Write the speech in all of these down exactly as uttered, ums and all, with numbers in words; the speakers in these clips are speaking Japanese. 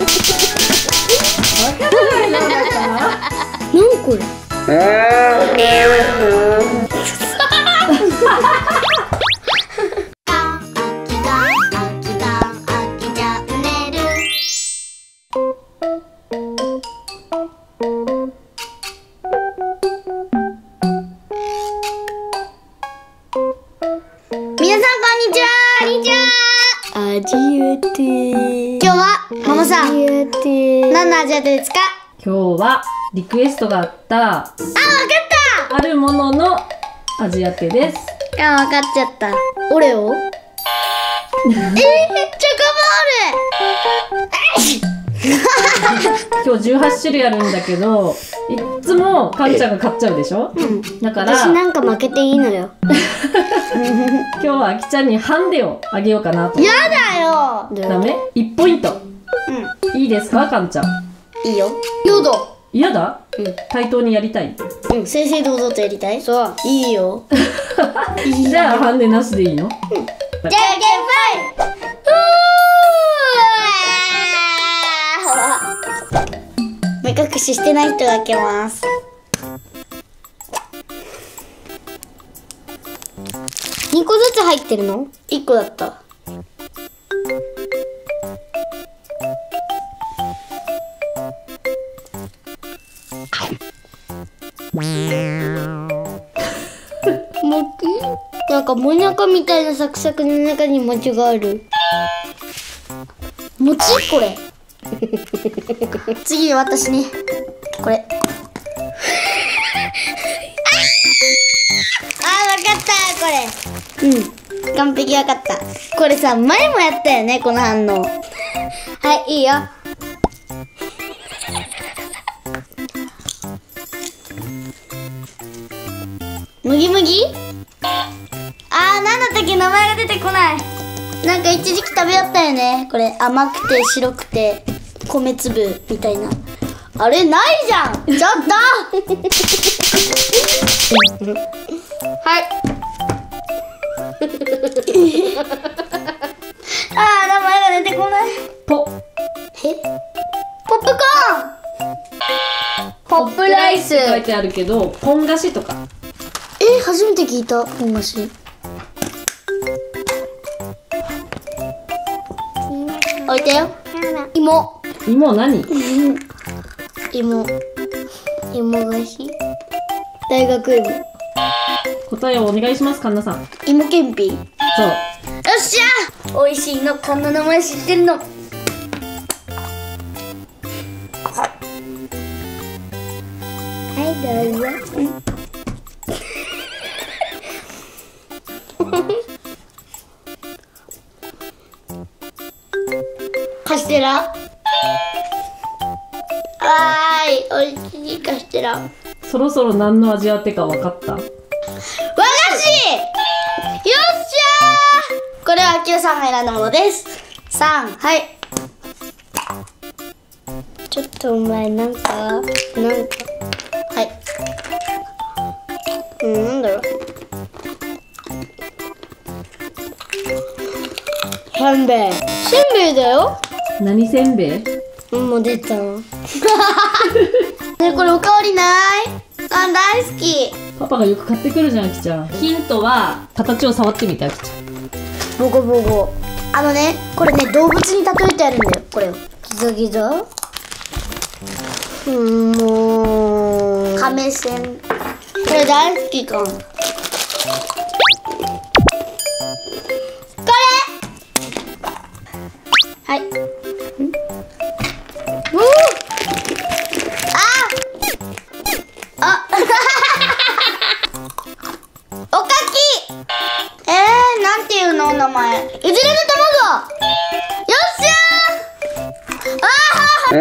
からないのだったな。 何これ。 皆さんこんにちは。こんにちは。 アジアテ。 今日はママさん何の味当てですか？ 今日はリクエストがあったあ、わかったあるものの味当てです。 あ、わかっちゃった。オレオ？えー、チョコボ今日じゅうはち種類あるんだけど、いっつもかんちゃんが買っちゃうでしょ、うん、だかール。私らなんか負けていいのよ。 今日はあきちゃんにハンデをあげようかなと。 やだよ。 ダメ？ いち ポイント。 うん。 いいですか、かんちゃん。 いいよ。やだ。 嫌だ？ うん。 対等にやりたい？ うん。正々堂々とやりたい？ そう。 いいよ。 じゃあハンデなしでいいの？ じゃんけんぽい。目隠ししてない人が開けます。 にこずつ入ってるの？ いっこだった。 餅？なんかもなかみたいなサクサクの中に餅がある。 餅これ。次私ね。これ。あー、わかったこれ。うん。完璧わかった。これさ、前もやったよね、この反応。はい、いいよ。麦麦？あー、なんだったっけ、名前が出てこない。なんか一時期食べよったよね。これ甘くて白くて米粒みたいな。あれないじゃん。ちょっと。はい。あー、名前が出てこない。 ポ。 え？ポップコーン。ポップライス。 書いてあるけど、ポン菓子とか。 え、初めて聞いた。ポン菓子。置いてよ。芋。 芋何？ 芋。芋菓子。大学芋。 答えをお願いします、かんなさん。 芋けんぴ。よそう。 っしゃ。美味しいの、こんな名前知ってるの。はい、どうぞ。カステラ。わーい、美味しいカステラ。 そろそろ何の味当てか分かった？ 和菓子。よっしゃー。これはあきらさんが選んだものです。さん、はい。 ちょっとお前なんかなんかはい。 うん、なんだろう。せんべい。せんべいだよ。 何せんべい？ もう出たの。 ね、これおかわりない？あ、大好き。 パパがよく買ってくるじゃん、あきちゃん。ヒントは形を触ってみて、あきちゃん。 ボコボコ。あのね、これね、動物に例えてあるんだよ、これを。 ギザギザ。うん、もう亀線。これ大好きかも。これ。はい。ん？うー。あ。あ。おかき。えー、なんていうのお名前。うずらの卵。よっしゃー。あー。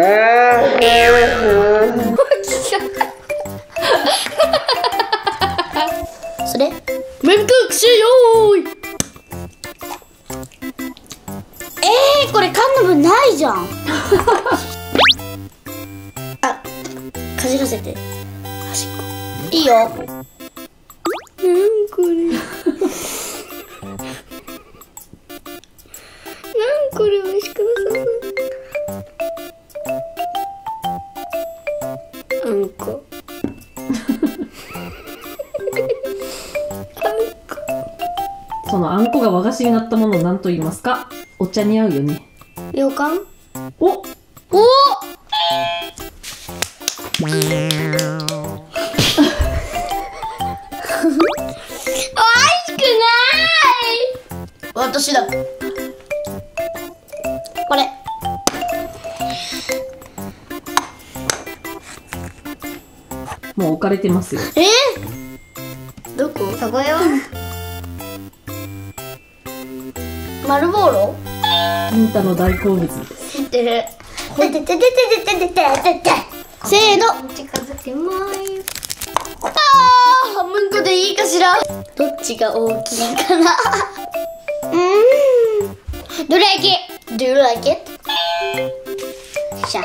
それ？目隠しよーい。えー、これ缶の分ないじゃん。あ、かじらせて。端っこ。いいよ。なんこれ。なんこれ美味しくなさそう。 んこ。 そのあんこが和菓子になったものを何と言いますか？お茶に合うよね。 ようかん。 おお美味しくない。 私だ。これ。 もう置かれてますよ。 えどこ？ そこよ。 丸ボーロ？ 金太の大好物です。 知ってる。てててててててててて。せーの。 近づけます。 ああ、半分こでいいかしら。どっちが大きいかな。うーん。どれだけ？Do you like it？しゃ。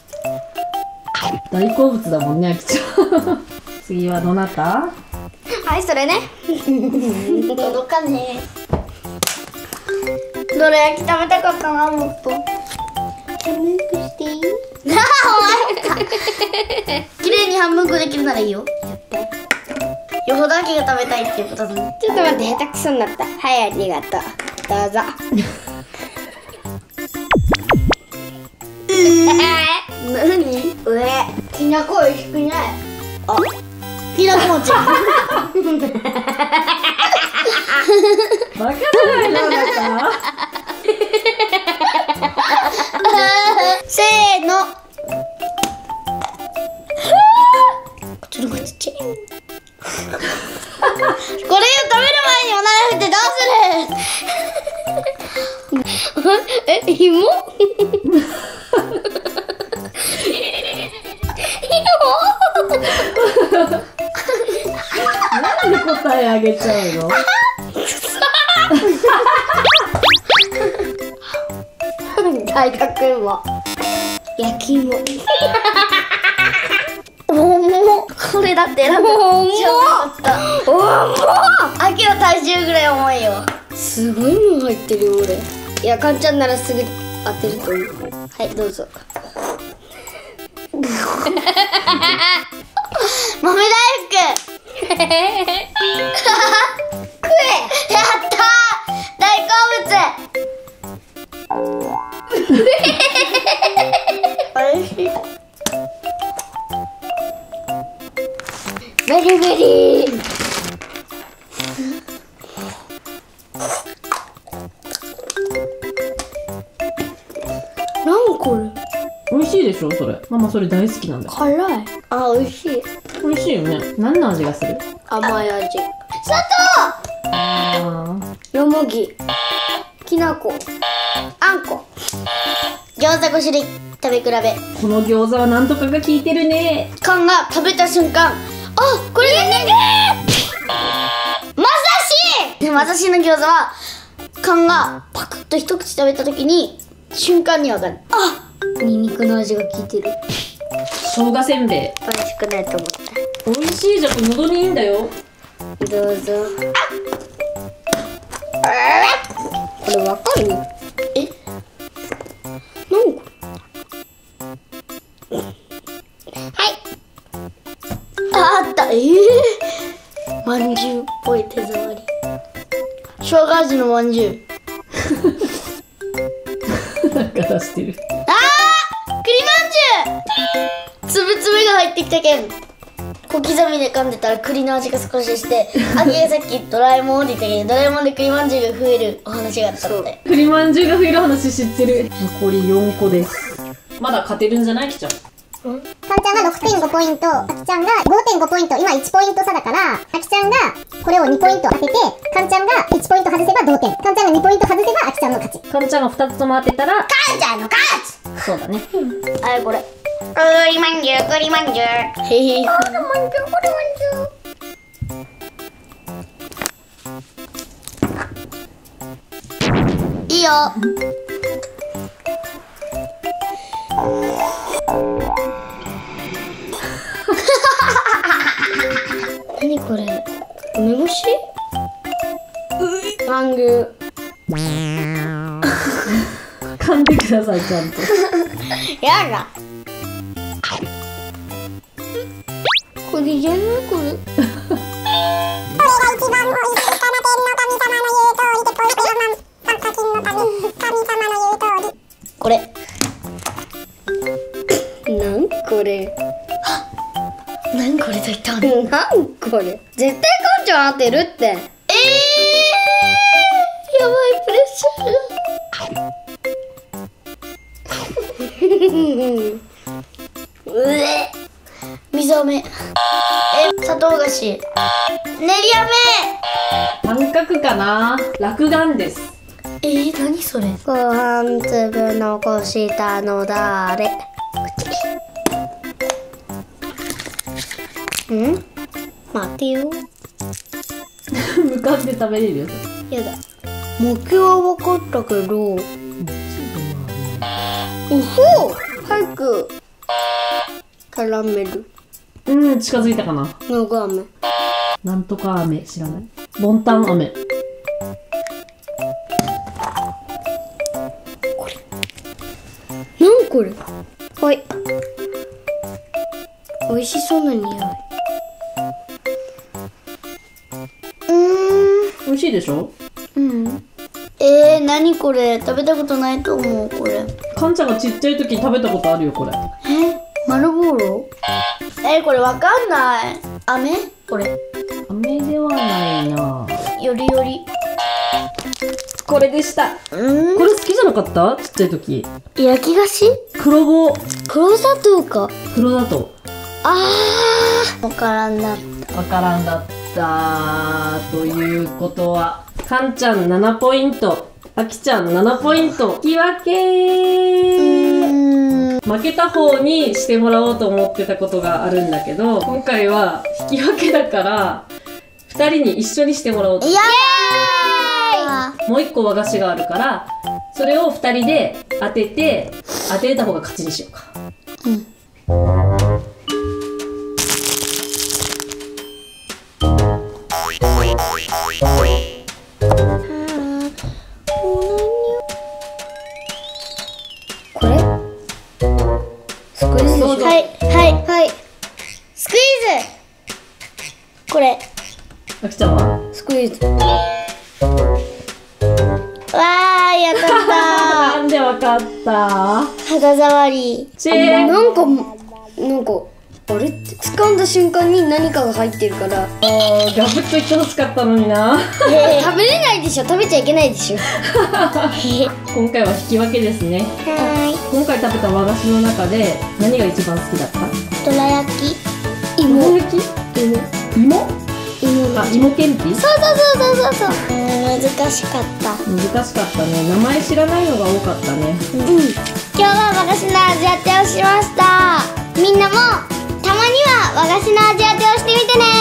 大好物だもんね、あきちゃん。次はどなた？ はい、それね。 届かねえ。どら焼き食べたかったな、もっと。 半分こしていい？ なあ、お前か。綺麗に半分こできるならいいよ。 やった。 よほどだけが食べたいっていうことだね。 ちょっと待って、下手くそになった。はい、ありがとう。どうぞ。 何？ 上。きなこ美味しくない？ あ、ピーナッツ餅。 バカじゃないの、あなた。 せーの。ちょっとこっちち。これを食べる前におなら振ってどうする？ え、紐？ なんで答えあげちゃうの？ 大学芋。焼き芋。 重っ。これだって選んだ。 重っ。 重っ。アキの体重ぐらい重いよ。 すごいもん入ってるよ、俺。いや、かんちゃんならすぐ当てると思う。はい、どうぞ。 豆大福。食え。やったー。大好物。おいしい。 ベリベリー。 なんこれ？ 美味しいでしょ、それ。ママそれ大好きなんだよ。 辛い。あ、美味しい。 美味しいよね。何の味がする？ 甘い味。 砂あよもぎ。きなこ。あんこ。 糖。餃子ご種類食べ比べ。 ー、この餃子はなんとかが効いてるね。 缶が食べた瞬間、あ、これニンニク。まさし。で、まさしの餃子は缶がパクッと一口食べた時に瞬間にわかる。あ、 ニンニクの味が効いてる。 生姜せんべい。 美味しくないと思っ美味しいじゃん、喉にいいんだよ。 た。どうぞ。これわかる？ え、 なんこれ？ あ、あった。ええー、まんじゅうっぽい手触り。生姜味のまんじゅう。 なんか出してる。 あー、栗まんじゅう。つぶつぶが入ってきたけん、小刻みで噛んでたら栗の味が少ししてあきがさっきドラえもんって言ったけど、ドラえもんで栗まんじゅうが増えるお話があったので、 栗まんじゅうが増える話知ってる。残りよんこです。まだ勝てるんじゃない？きちゃん。 かんちゃんが ろくてんご ポイント、あきちゃんが ごてんご ポイント、今いちポイント差だから、あきちゃんがこれをにポイント当てて、かんちゃんがいちポイント外せば同点、かんちゃんがにポイント外せばあきちゃんの勝ち。 かんちゃんがふたつとも当てたら、 かんちゃんの勝ち。 そうだね。 あれこれ栗まんじゅう、栗まんじゅう。へへ。栗まんじゅう、栗まんじゅう。いいよ。 何これ？梅干し？マングー。 噛んでください、ちゃんと。 やだ。 これじゃないこれ。 これ。 なんこれ。 何これ絶対ある。 なんこれ。絶対かんちゃん当てるって。 えー、やばいプレッシャー。うえ。水飴。え、砂糖菓子。練り飴。 三角かな。落眼です。 えー、何それ。 ご飯粒残したのだれ。ん？待てよ。 向かって食べれるよ。 やだ。目標は分かったけど。おほ！早く。カラメル。 うん、近づいたかな。 のが飴。 なんとか飴知らない。ボンタン飴。 なんこれ。はい。美味しそうな匂い。 うーん。 美味しいでしょ。 うん。 えー、何これ。食べたことないと思うこれ。 かんちゃんがちっちゃい時に食べたことあるよこれ。 え、丸ボーロ。えー、これわかんない。飴これ。 飴ではないな。 よりより。 これでした。 うん。 これ好きじゃなかった？ちっちゃい時。 焼き菓子？ 黒棒。 黒砂糖か。 黒だと。 あー。わからんな。 わからんだったということは、かんちゃんななポイント、あきちゃんななポイント、引き分けー。負けた方にしてもらおうと思ってたことがあるんだけど、今回は引き分けだからふたりに一緒にしてもらおうと。 イエーイ。 もう一個和菓子があるから、それをふたりで当てて、当てれた方が勝ちにしようか。 これ？スクイーズ。 どうぞ。 はいはいはい。スクイーズ。これ。 あきちゃんはスクイーズ。 わーい、当たったなんでわかった？ 肌触り。 チェーン。 なんかなんかあれって掴んだ瞬間に何かが入ってるからガブッといってほしかったのにな。 食べれないでしょ。食べちゃいけないでしょ。 今回は引き分けですね。 は今回食べた和菓子の中で何が一番好きだった？ ーい。どら焼き。 芋焼き？芋？ 芋あ、芋けんぴ？ そうそうそうそうそう。難しかった。 難しかったね。名前知らないのが多かったね。 うん。今日は和菓子の味当てをしました。みんなもたまには和菓子の味当てをしてみてね。